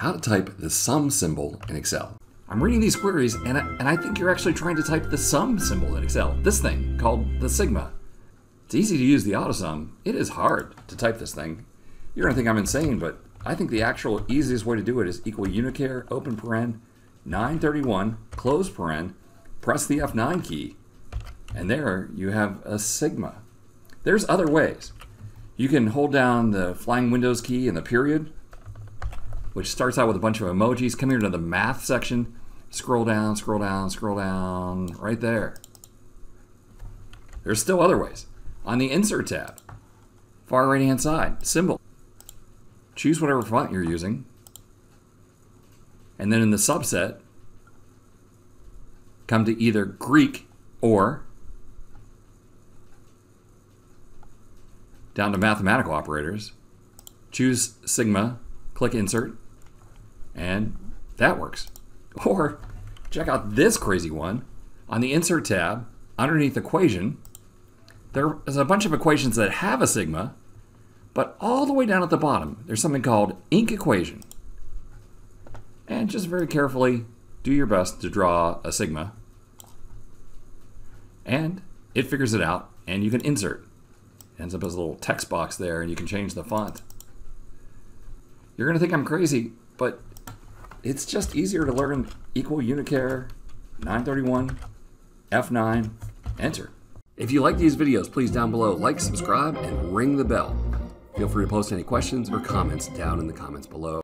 how to type the sum symbol in Excel. I'm reading these queries and I think you're actually trying to type the sum symbol in Excel. This thing called the sigma. It's easy to use the AutoSum. It is hard to type this thing. You're gonna think I'm insane, but I think the actual easiest way to do it is equal UNICHAR, open paren, 931, close paren, press the F9 key, and there you have a sigma. There's other ways. You can hold down the flying Windows key and the period, which starts out with a bunch of emojis. Come here to the math section, scroll down, scroll down, scroll down, right there. There's still other ways. On the Insert tab, far right hand side, symbol. Choose whatever font you're using. And then in the subset, come to either Greek or down to mathematical operators. Choose sigma, click insert, and that works. Or check out this crazy one. On the Insert tab, underneath equation, there's a bunch of equations that have a sigma, but all the way down at the bottom, there's something called inc equation. And just very carefully do your best to draw a sigma. And it figures it out, and you can insert. It ends up as a little text box there, and you can change the font. You're gonna think I'm crazy, but it's just easier to learn equal UNICHAR, 931, F9, enter. If you like these videos, please down below like, subscribe, and ring the bell. Feel free to post any questions or comments down in the comments below.